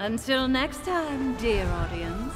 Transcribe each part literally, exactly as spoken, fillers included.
Until next time, dear audience.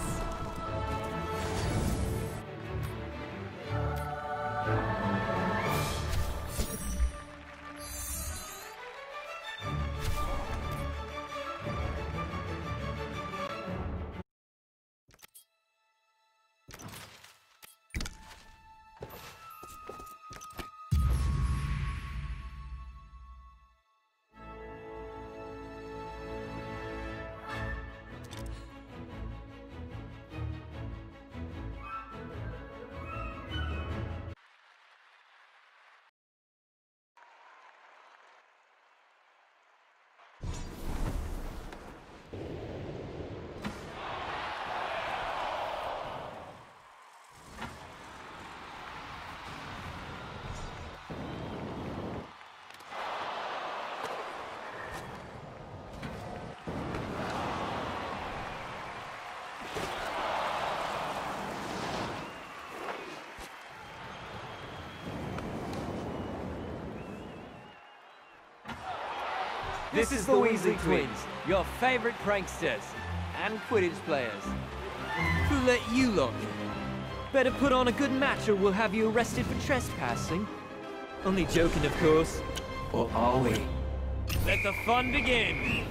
This is the Weasley Twins, your favorite pranksters and Quidditch players. Who let you lot in? Better put on a good match or we'll have you arrested for trespassing. Only joking, of course. Or are we? Let the fun begin!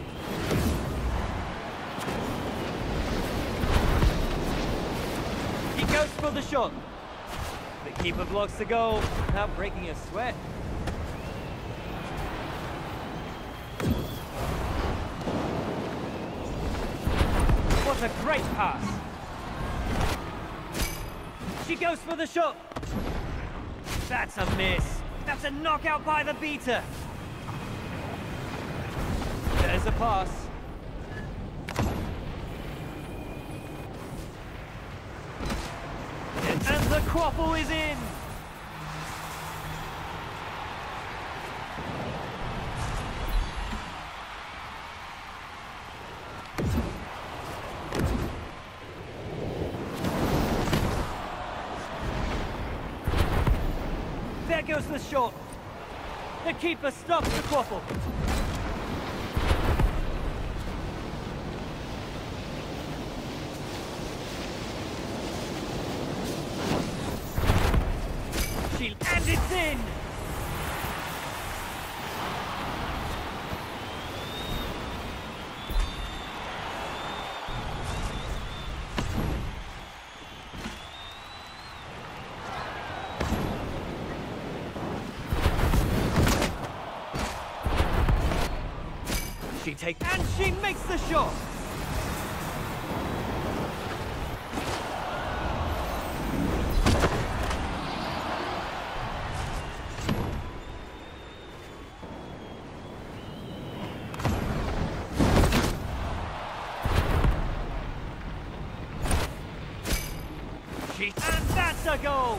He goes for the shot. The keeper blocks the goal without breaking a sweat. What a great pass! She goes for the shot! That's a miss! That's a knockout by the beater! There's a pass. And the quaffle is in! There goes the shot. The keeper stops the quaffle. She and it's in. She takes and she makes the shot. She and that's a goal.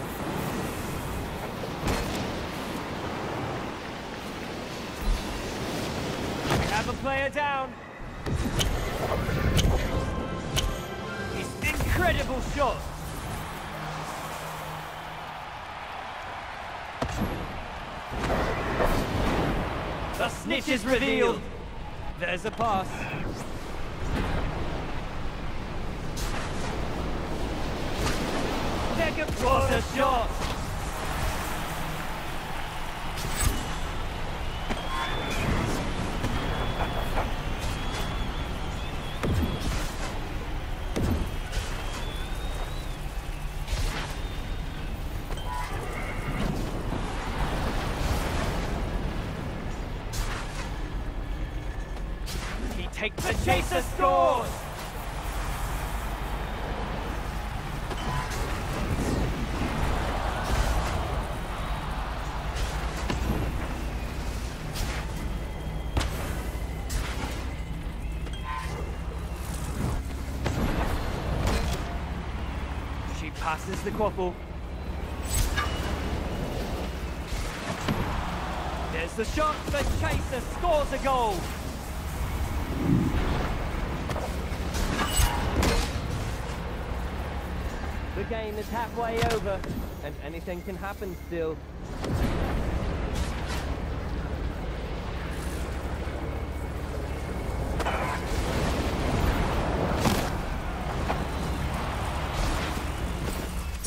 Have a player down. His incredible shot. The snitch is revealed. There's a pass. There goes what a shot. Take the chaser scores! She passes the quaffle. There's the shot, the chaser scores a goal! The game is halfway over, and anything can happen still.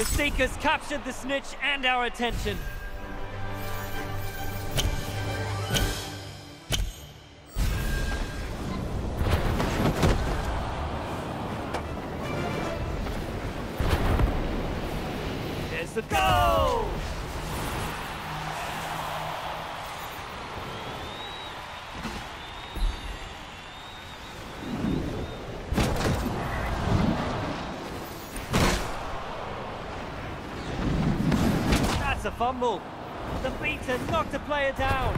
The Seekers captured the snitch and our attention. There's the goal! That's a fumble. The beater knocked the player down.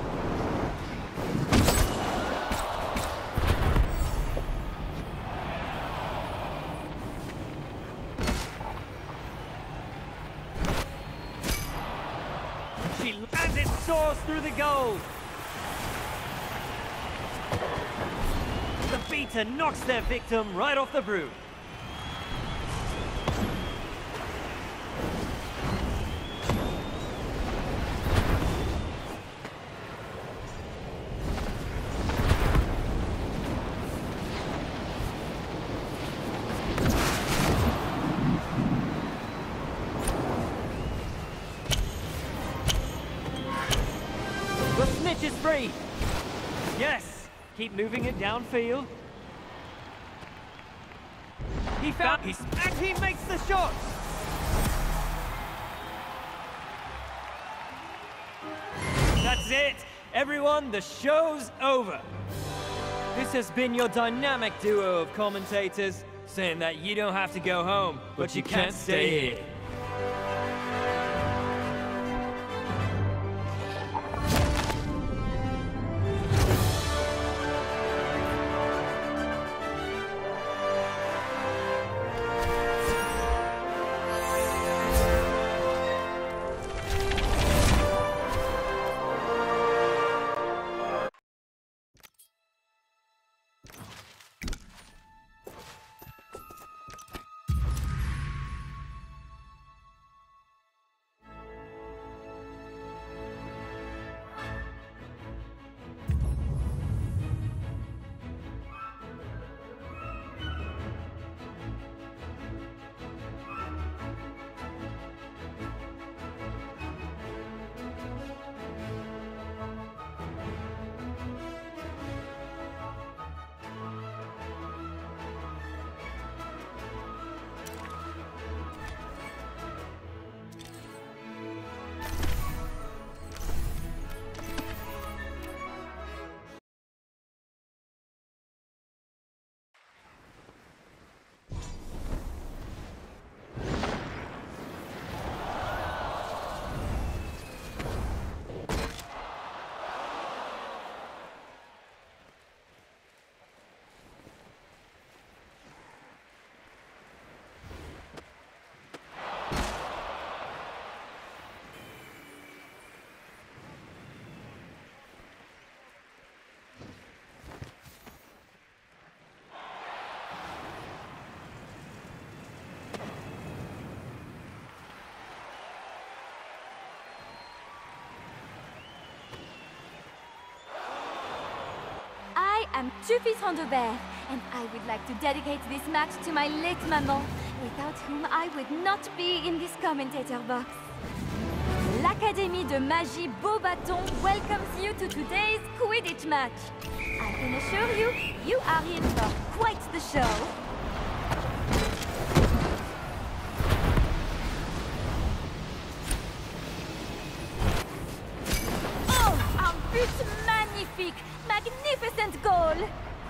She lands it, soars through the goal. The beater knocks their victim right off the broom. The snitch is free. Yes, keep moving it downfield. He found his and he makes the shot. That's it. Everyone, the show's over. This has been your dynamic duo of commentators, saying that you don't have to go home, but you can't stay here. I'm Tuffy Sandobert, and I would like to dedicate this match to my late maman, without whom I would not be in this commentator box. L'Académie de Magie Beauxbatons welcomes you to today's Quidditch match. I can assure you, you are in for quite the show. Oh, un but magnifique! Magnificent goal!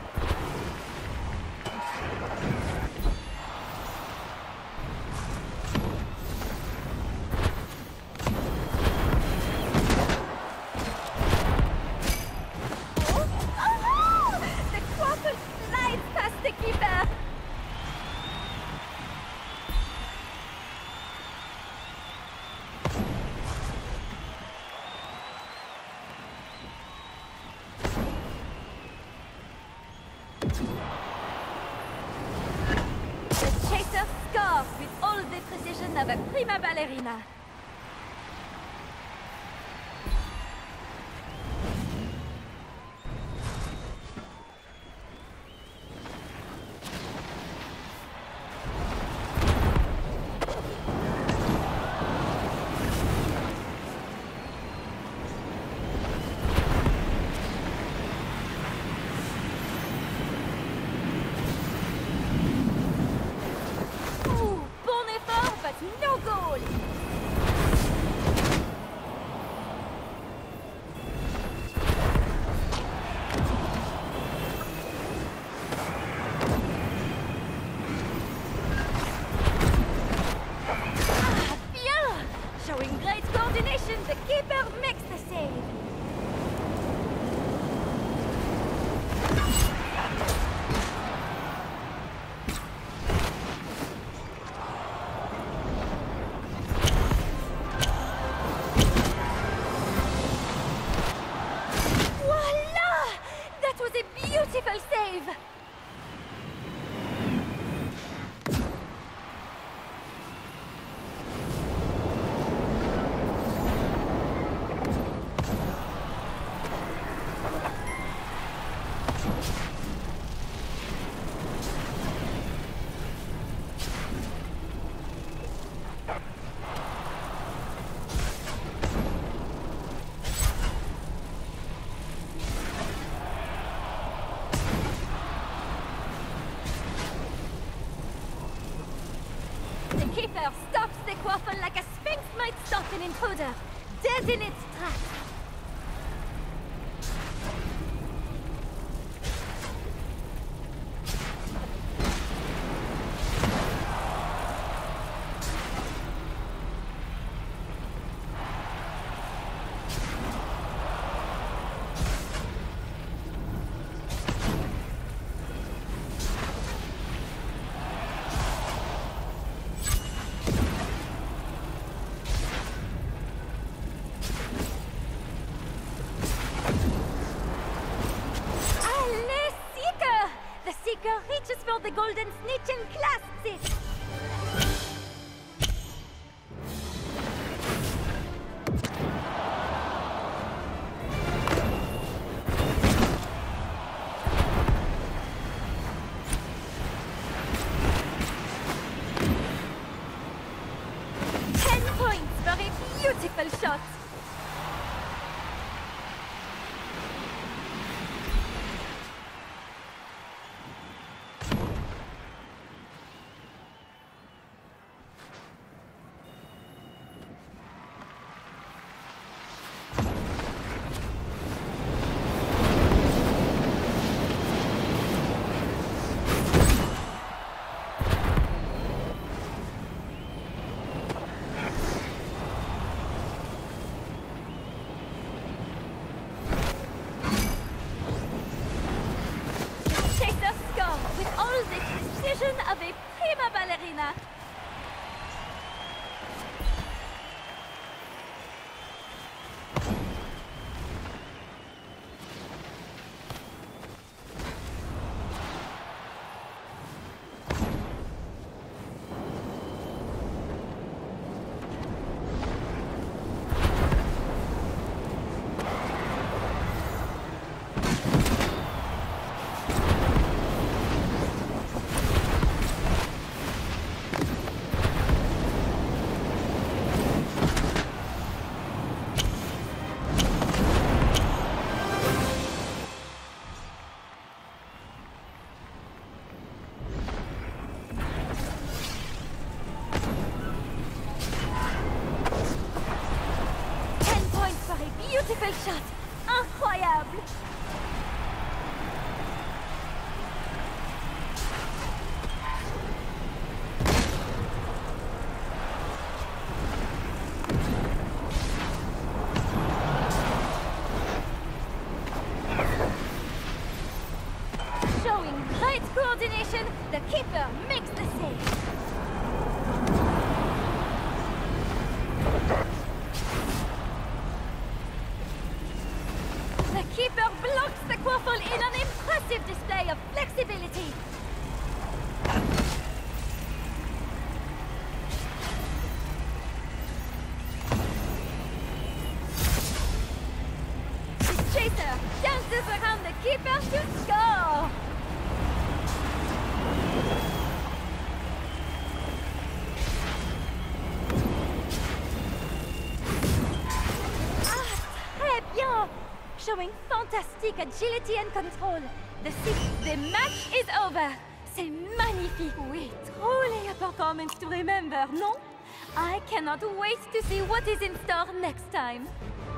Oh, oh no! The quaffle slides past the keeper! The chaser scores with all the precision of a prima ballerina. has no goal! Ah, bien! Showing great coordination, the keeper makes the save. Beautiful save! The keeper stops the quaffle like a sphinx might stop an intruder, dead in its tracks. Reaches for the golden snitch and clasps it! Ten points for a beautiful shot! Of a prima ballerina. Beautiful shot! Incroyable! Showing great coordination, the keeper makes the save. The keeper blocks the quaffle in an impressive display of flexibility. The chaser dances around the keeper to score. Ah, très bien! Showing fantastic agility and control. The, the match is over. C'est magnifique. Oui, truly a performance to remember, non? I cannot wait to see what is in store next time.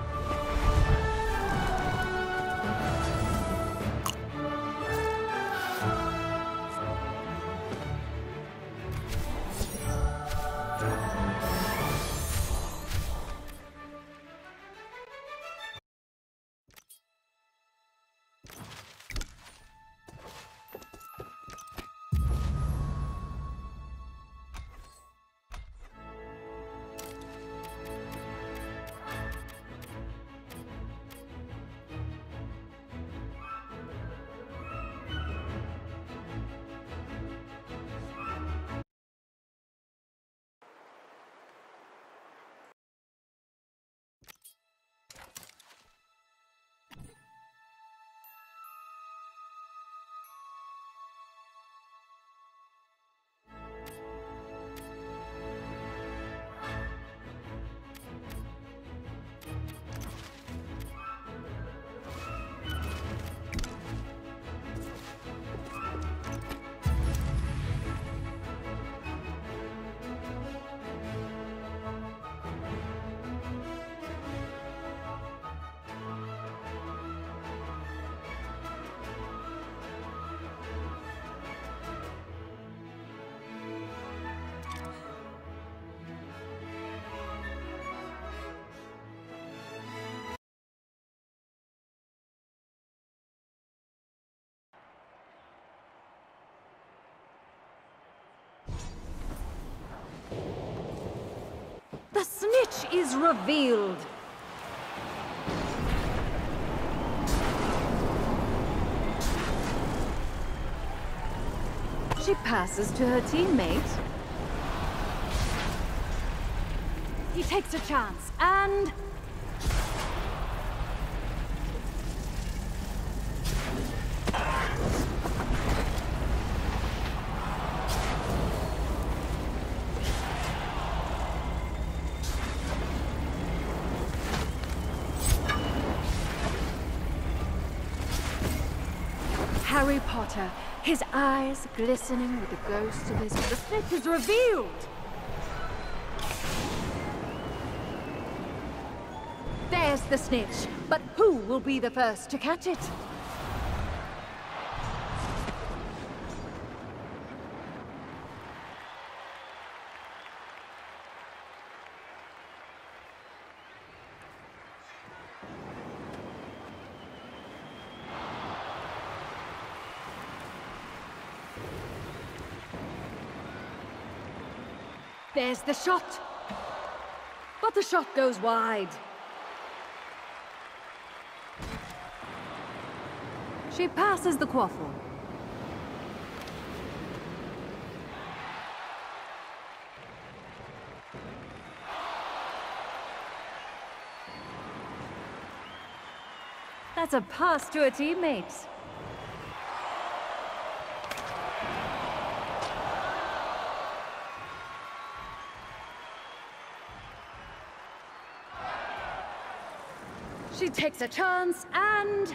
The snitch is revealed. She passes to her teammate. He takes a chance and... Harry Potter, his eyes glistening with the ghost of his... The snitch is revealed! There's the snitch, but who will be the first to catch it? There's the shot! But the shot goes wide. She passes the quaffle. That's a pass to a teammate. She takes a chance and...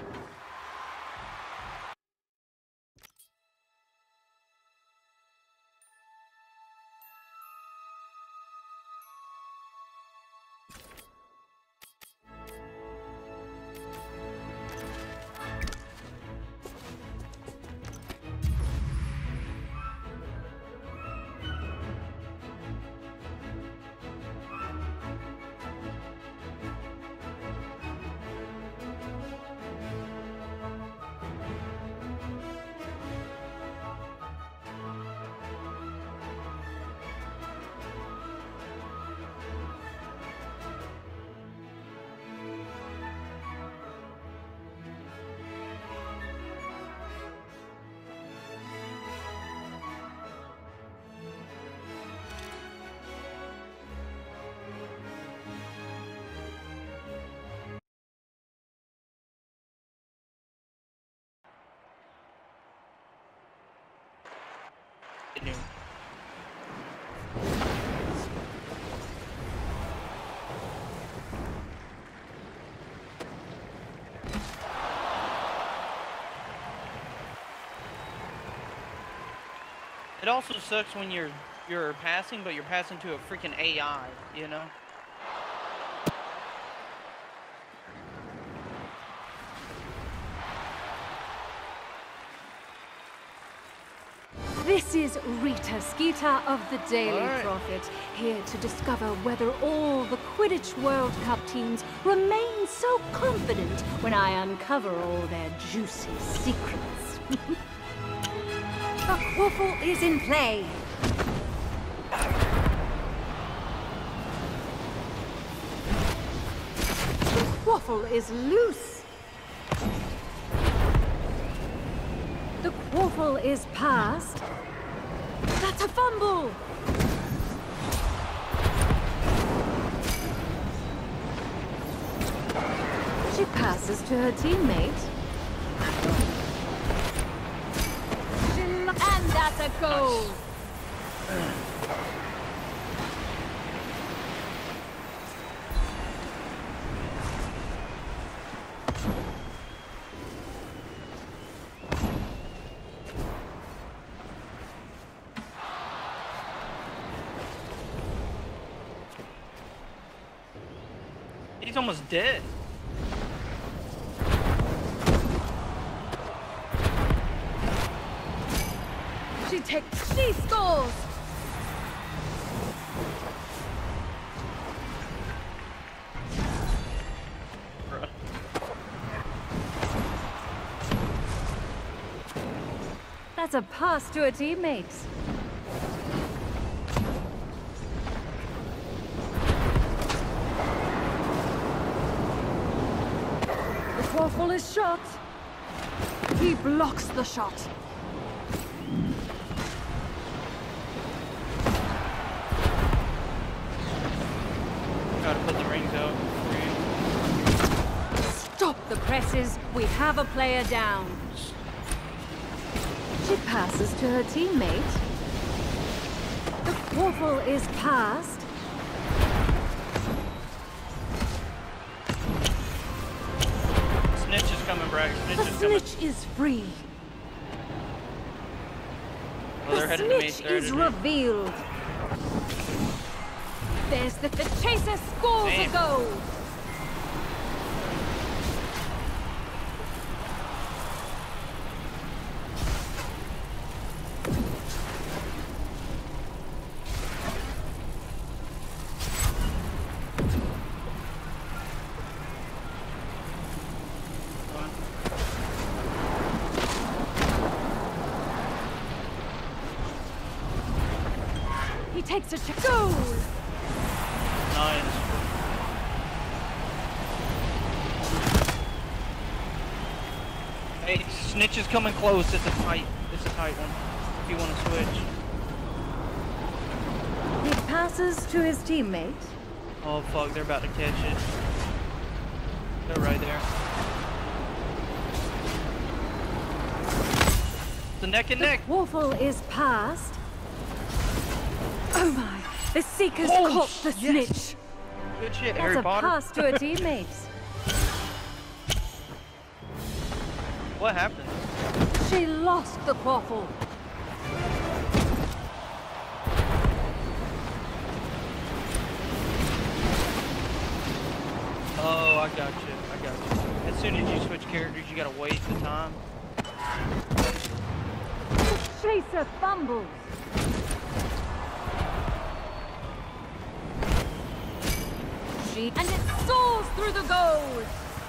New. It also sucks when you're you're passing, but you're passing to a freaking A I, you know? This is Rita Skeeter of the Daily Alright. Prophet, here to discover whether all the Quidditch World Cup teams remain so confident when I uncover all their juicy secrets. The Quaffle is in play. The Quaffle is loose. The Quaffle is passed. That's a fumble! She passes to her teammate. She lo- and that's a goal! He's almost dead. She takes. She scores! Bruh. That's a pass to a teammate. The Quaffle is shot. He blocks the shot. Gotta put the rings out. Stop the presses. We have a player down. She passes to her teammate. The Quaffle is passed. Snitch is coming, Bragg. Snitch The is coming. snitch is free. Oh, they're The headed to me. snitch They're is headed to me. revealed. There's the, the chaser scores Damn. a goal. He takes a ch- goal. Nice. Hey, Snitch is coming close. It's a tight. It's a tight one. If you want to switch. He passes to his teammate. Oh fuck, they're about to catch it. They're right there. The neck and neck. Quaffle is passed. Oh my! The Seekers Oh, caught the yes. snitch. Good shit, That's Harry a Potter. pass to a teammate. What happened? She lost the Quaffle. Oh, I got you. I got you. As soon as you switch characters, you gotta wait the time. The chaser fumbles. She and it soars through the goal.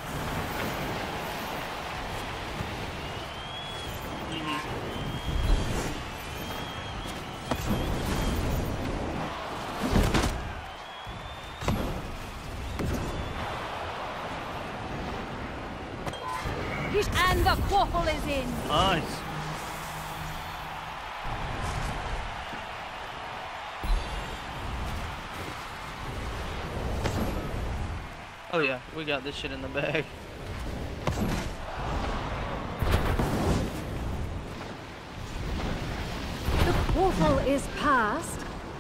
And the Quaffle is in. Nice. Oh yeah, we got this shit in the bag. The Quaffle is passed.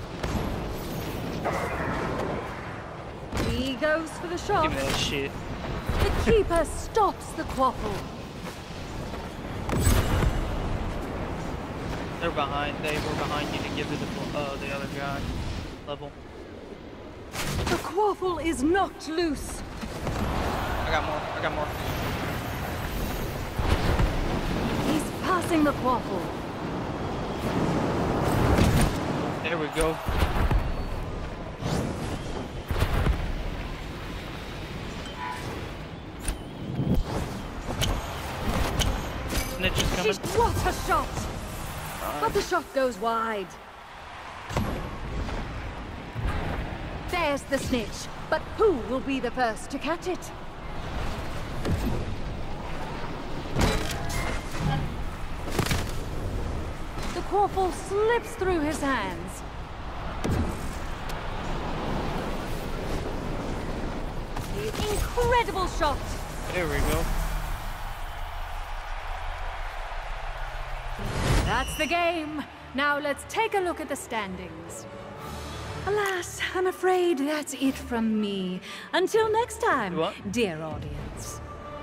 He goes for the shot. Give me that shit. The keeper stops the Quaffle. They're behind. They were behind you to give to the uh, the other guy level. The Quaffle is knocked loose. I got more. I got more. He's passing the Quaffle. There we go. Snitch is coming. Sheesh, what a shot! But the shot goes wide. There's the snitch, but who will be the first to catch it? The Quaffle slips through his hands. Incredible shot! There we go. That's the game. Now let's take a look at the standings. Alas, I'm afraid that's it from me. Until next time, What? dear audience.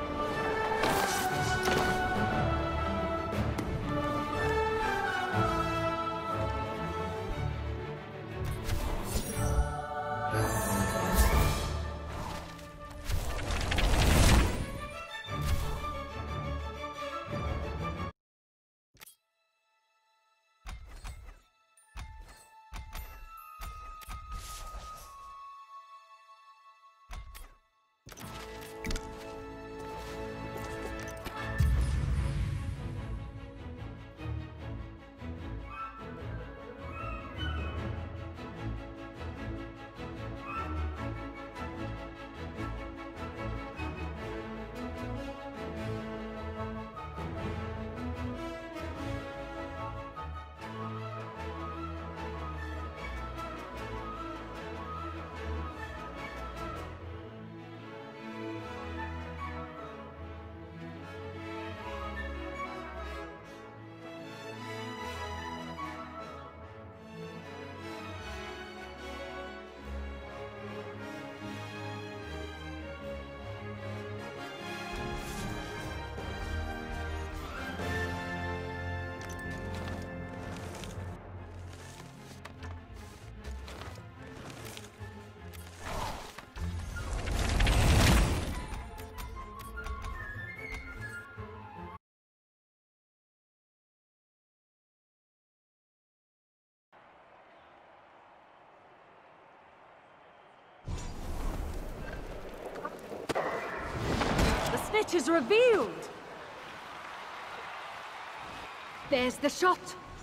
Snitch is revealed! There's the shot!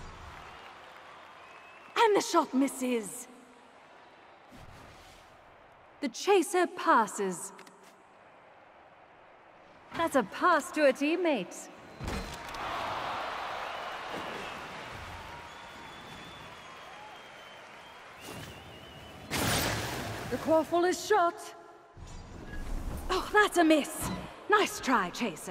And the shot misses! The chaser passes. That's a pass to a teammate. The Quaffle is shot. Oh, that's a miss. Nice try, Chaser.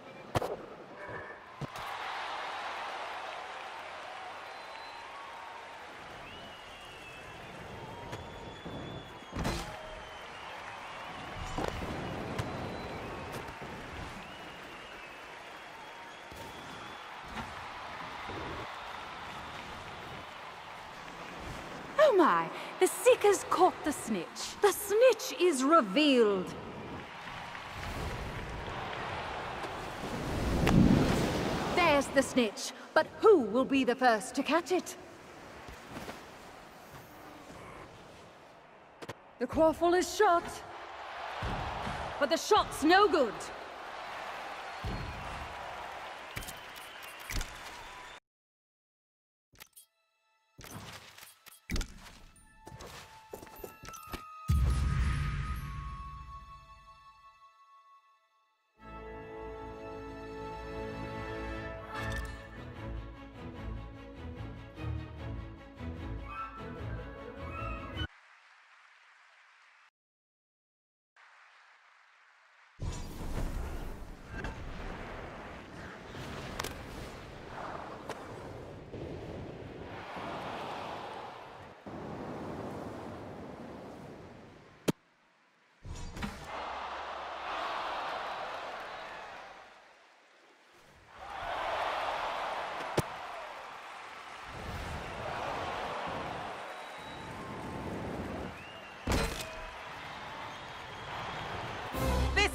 Oh my, the Seekers caught the snitch. The snitch is revealed. There's the snitch, but who will be the first to catch it? The Quaffle is shot, but the shot's no good.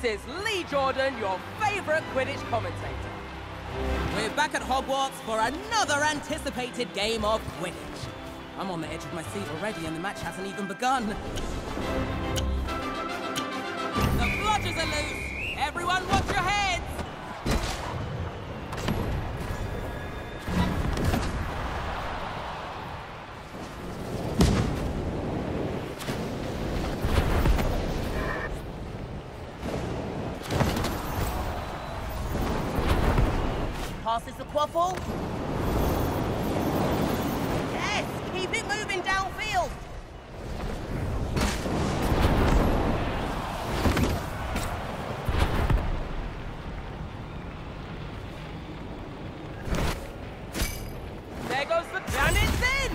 This is Lee Jordan, your favourite Quidditch commentator. We're back at Hogwarts for another anticipated game of Quidditch. I'm on the edge of my seat already and the match hasn't even begun. The bludgers are loose! Everyone watch your heads! Passes the quaffle. Yes, keep it moving downfield. There goes the... And it's in!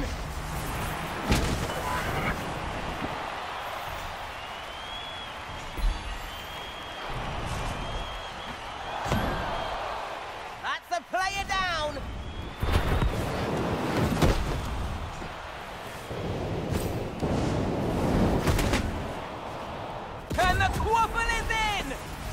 That's a player down. And the quaffle is in!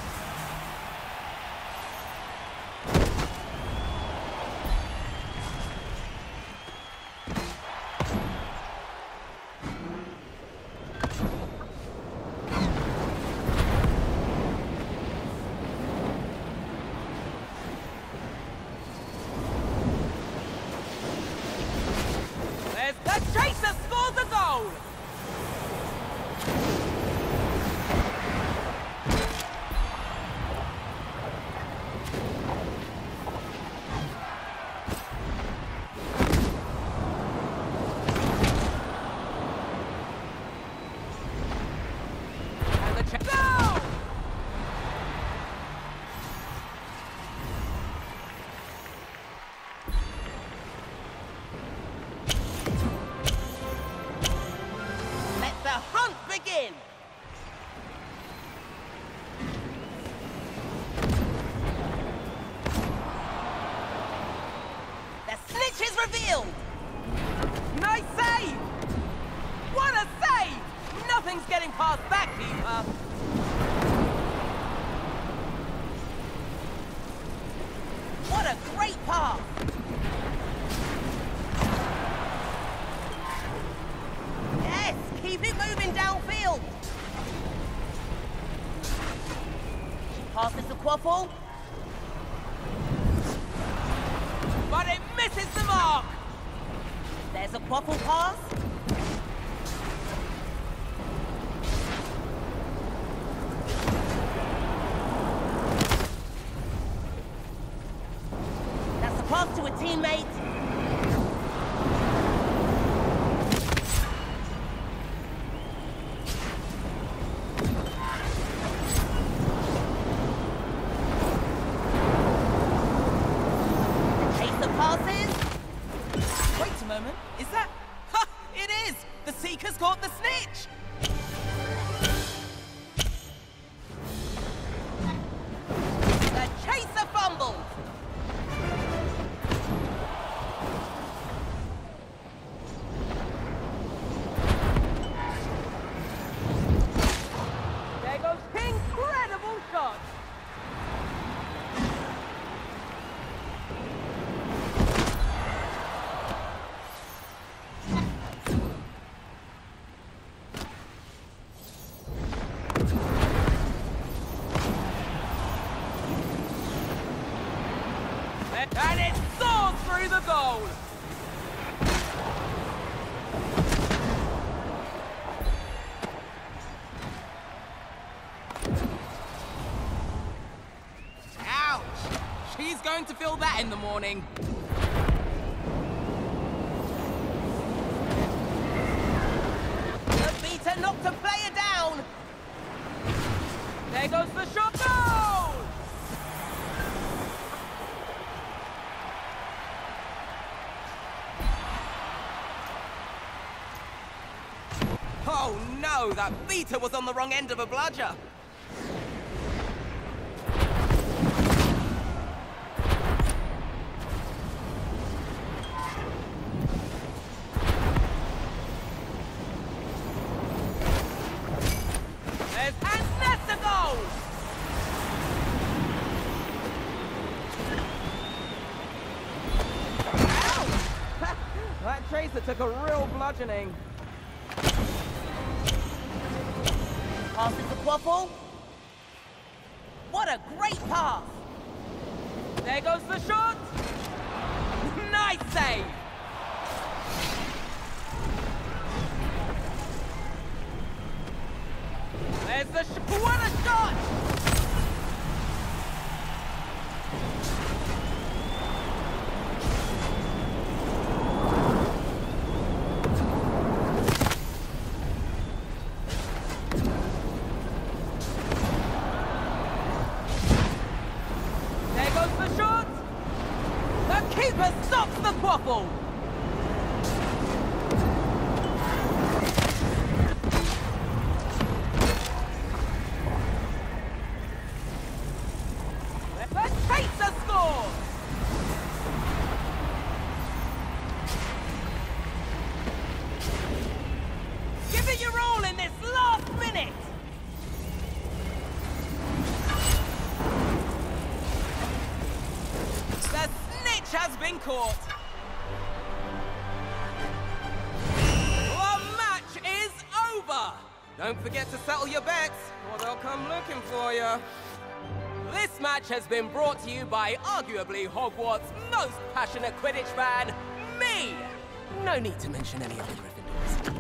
There's the chaser scores a goal! And the cha- Goal! Let the hunt begin. The snitch is revealed. Nice save! What a save! Nothing's getting past that keeper. What a great pass. Yes, keep it moving downfield. She passes the quaffle. But it misses the mark! There's a quaffle pass. That's a pass to a teammate. Chaser passes. Wait a moment, is that... Ha! It is! The Seeker's caught the snitch! The chaser fumbles. There goes incredible shot! And it soars through the goal! Ouch! She's going to feel that in the morning. The beater knocked a player down. There goes the shot. Goal! Oh no, that beater was on the wrong end of a bludger. There's and that's the goal! chaser took a real bludgeoning. Pass it to Quaffle. What a great pass! There goes the shot! Nice save! There's the sh- what a shot! There goes the shot! The keeper stops the Quaffle! Has been caught. The match is over. Don't forget to settle your bets, or they'll come looking for you. This match has been brought to you by arguably Hogwarts' most passionate Quidditch fan, me. No need to mention any of the Gryffindors.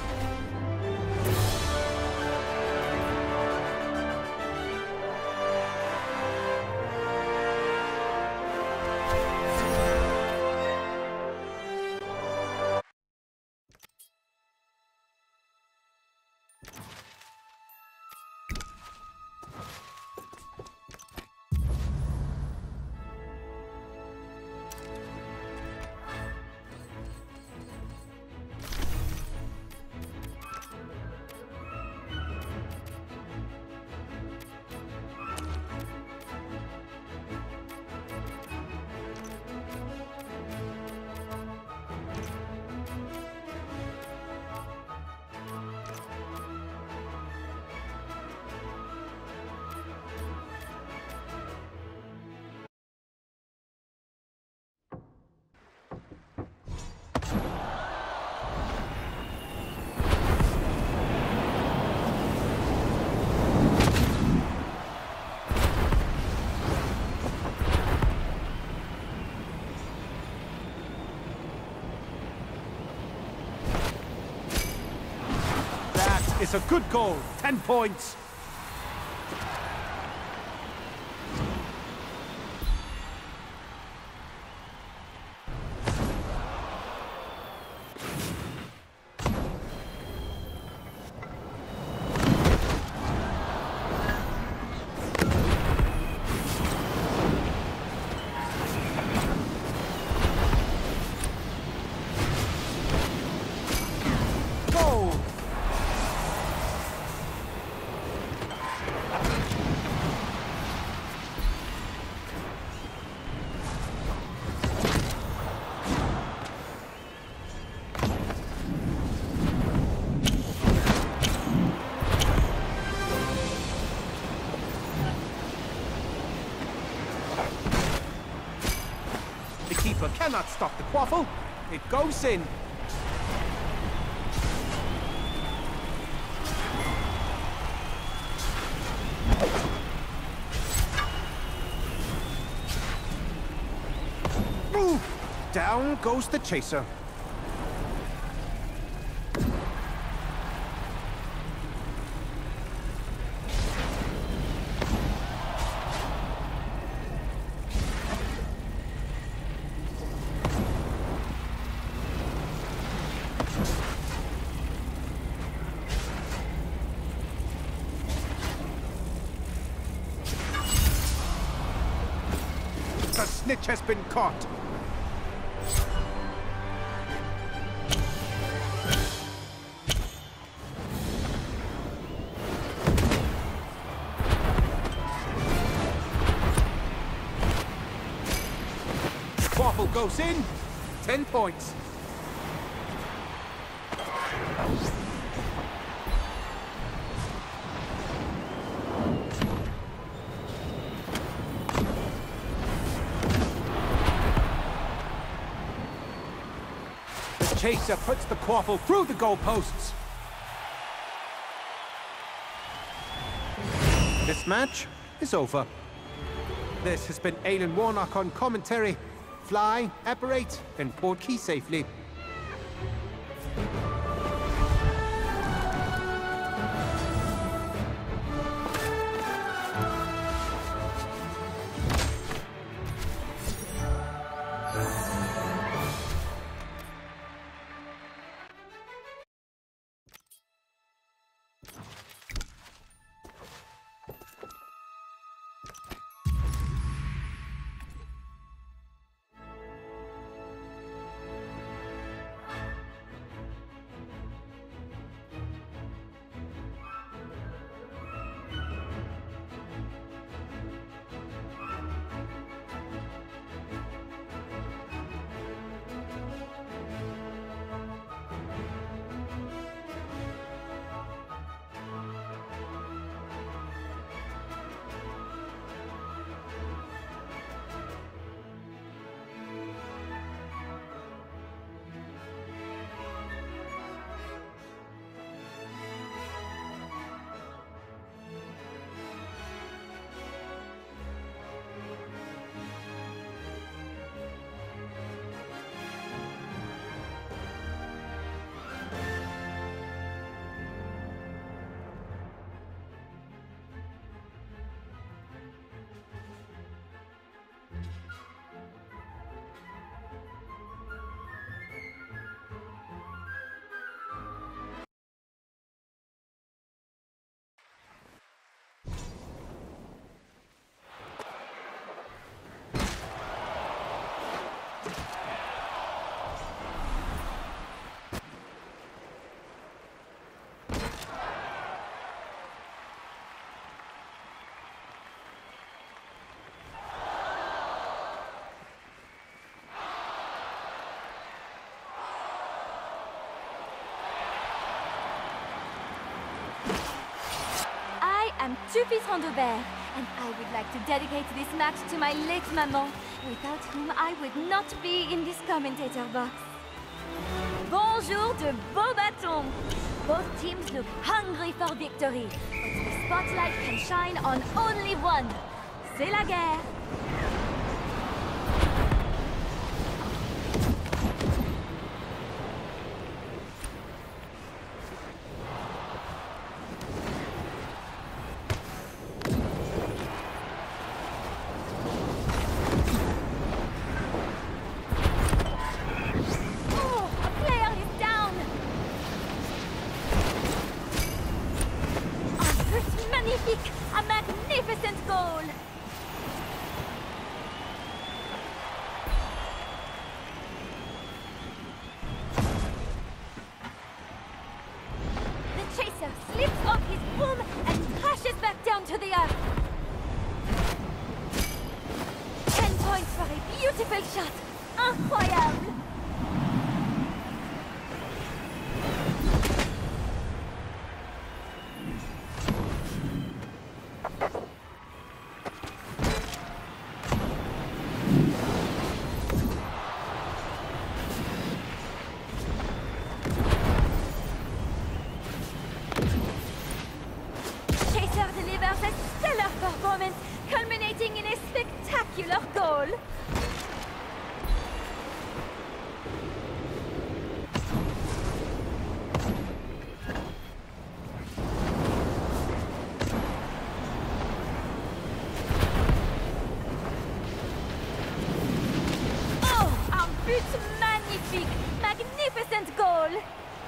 It's a good goal. Ten points. Cannot stop the Quaffle. It goes in. Ooh, down goes the chaser. The snitch has been caught. Quaffle goes in. Ten points. Chaser puts the quaffle through the goalposts. This match is over. This has been Alan Warnock on commentary. Fly, apparate, and port key safely. I'm Tufi Sandobert, and I would like to dedicate this match to my late maman, without whom I would not be in this commentator box. Bonjour de beaux bâtons! Both teams look hungry for victory, but the spotlight can shine on only one. C'est la guerre! A magnificent goal! The chaser slips off his boom and crashes back down to the earth. Ten points for a beautiful shot. Incroyable! Performance culminating in a spectacular goal. Oh, un but magnifique! Magnificent goal!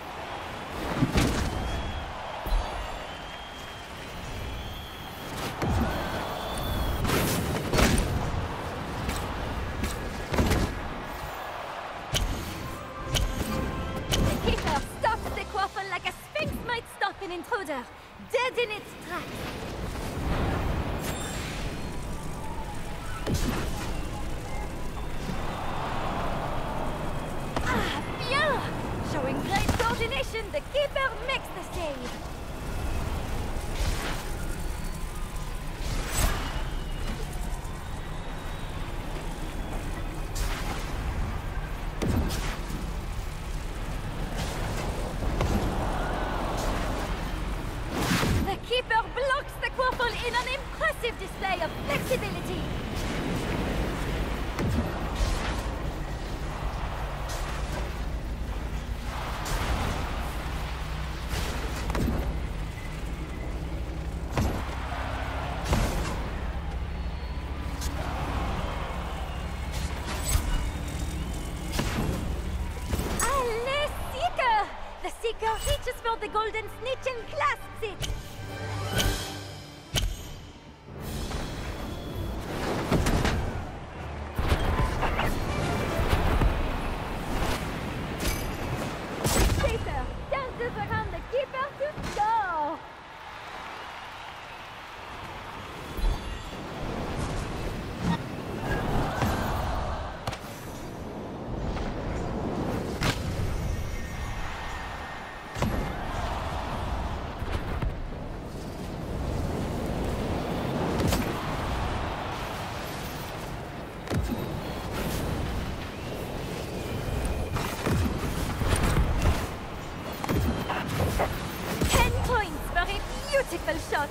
An intruder, dead in its tracks. Ah, bien! Showing great coordination, the keeper makes the save. of flexibility. Allez, Seeker! The Seeker reaches for the golden snitch and clasps it. Chaser dances around the keeper to score. Ten points for a beautiful shot.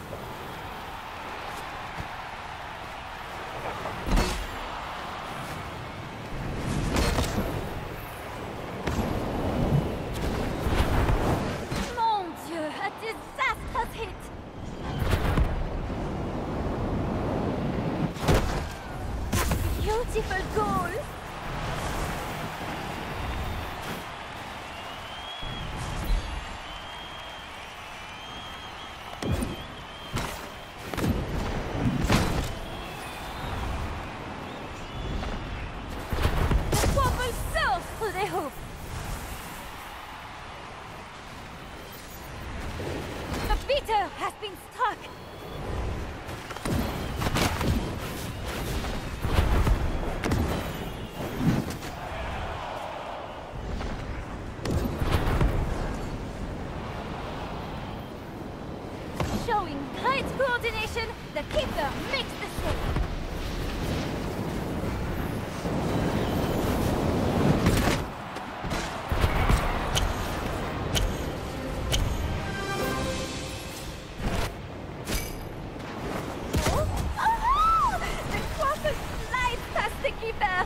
Mon Dieu, a disastrous hit. Beautiful goal. The Quaffle soars through the hoop. The beater has been struck. Showing great coordination, the keeper makes the save. Oh, oh, the Quaffle slides past the keeper.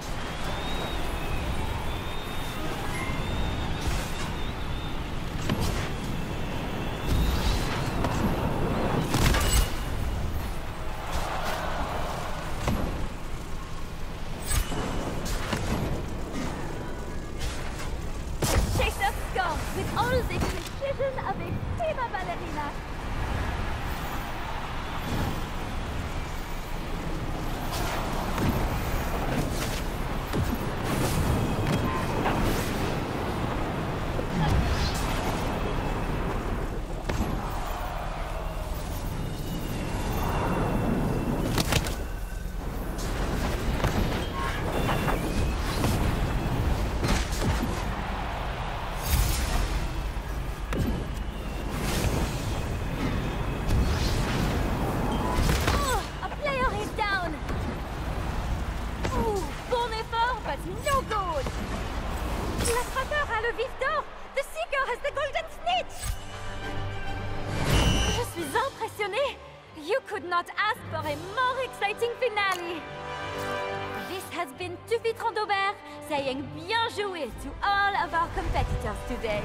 Chaser scores with all the precision of a prima ballerina. Oh, a player is down. Ouh, bon effort, but no good. L'attrapeur a le vif d'or. The Seeker has the golden snitch. Je suis impressionnée. You could not ask for a more exciting finale. This has been Tufi Trandobert saying bien joué to all of our competitors today.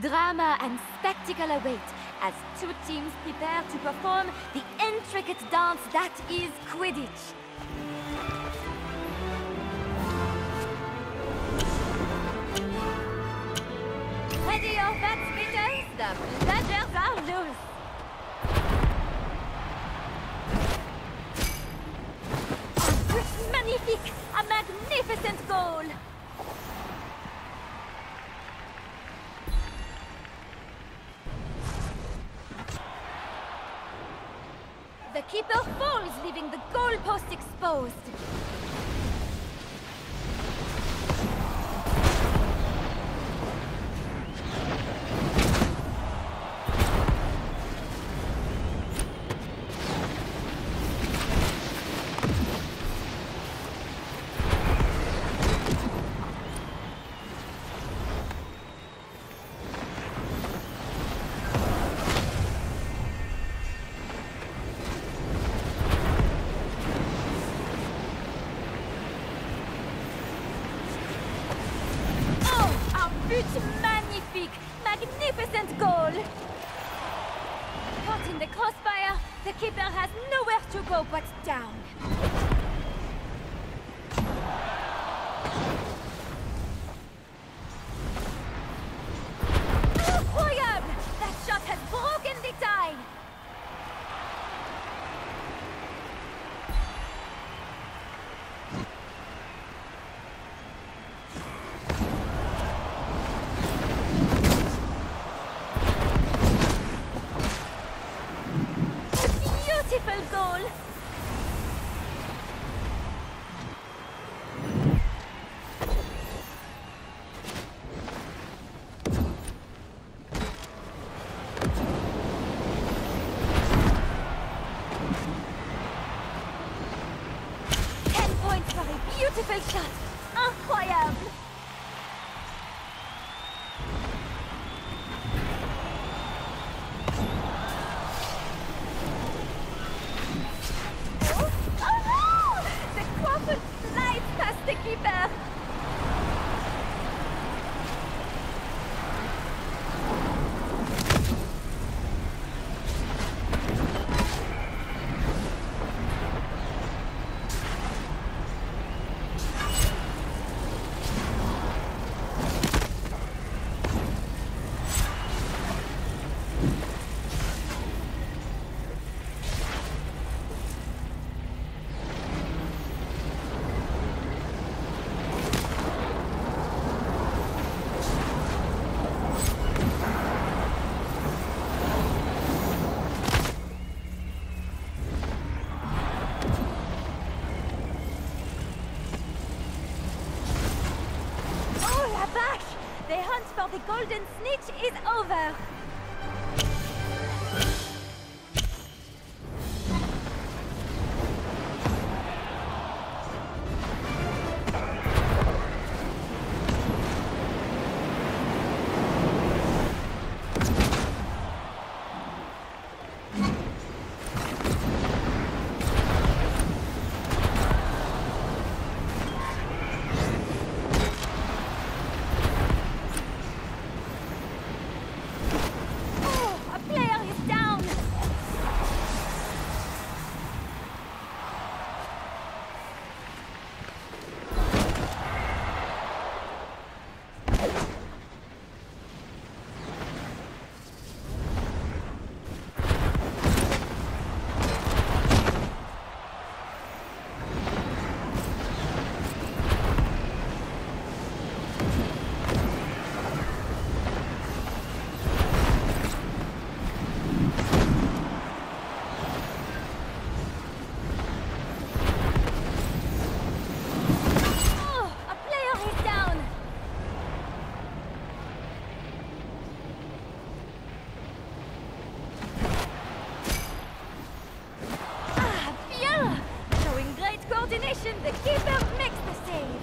drama and spectacle await as two teams prepare to perform the intricate dance that is Quidditch. Ready your bets, beaters? The pledgers are loose. Un but magnifique! A magnificent goal! The keeper falls, leaving the goalpost exposed. Magnifique! Magnificent goal! Caught in the crossfire, the keeper has nowhere to go but down. Incroyable! That shot has broken the tie! Beautiful goal! Ten points for a beautiful shot! Incroyable! The keeper! The hunt for the golden snitch is over! The keeper makes the save.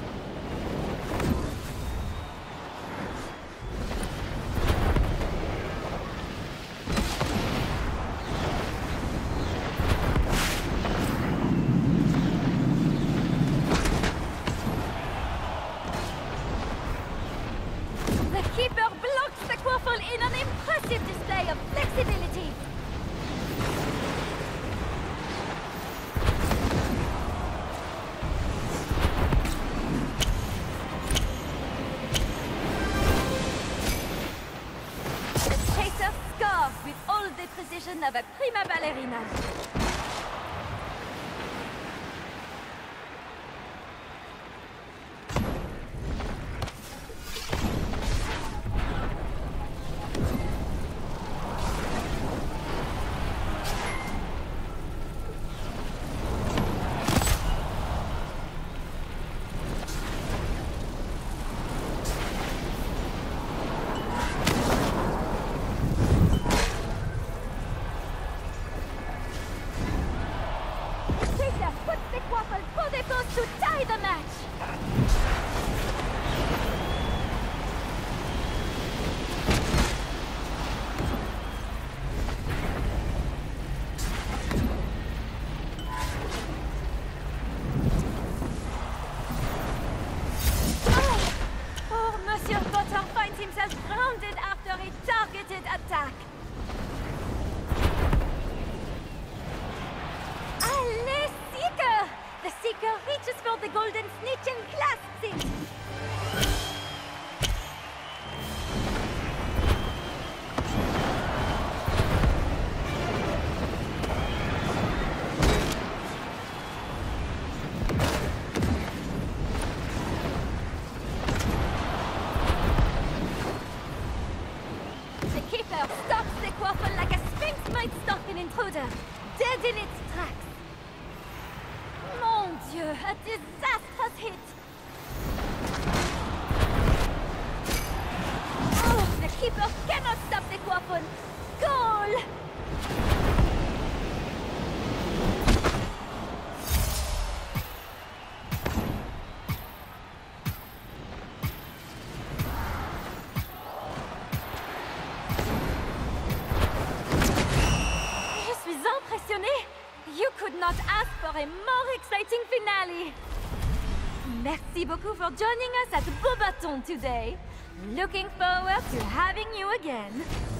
The keeper blocks the powerful in an impressive display of flexibility. The chaser scarves with all the precision of a prima ballerina. To tie the match! Oh, oh, Monsieur Potter finds himself grounded after a targeted attack. Allez, Seeker! The Seeker reaches for the golden snitch and clasps it! The Keeper stops the Quaffle like a sphinx might stalk an intruder, dead in its tracks. Mon Dieu, a disastrous hit! Oh, the Keeper cannot stop the Quaffle! Goal! Je suis impressionnée! You could not ask for a more exciting finale! Merci beaucoup for joining us at Beauxbatons today. Looking forward to having you again.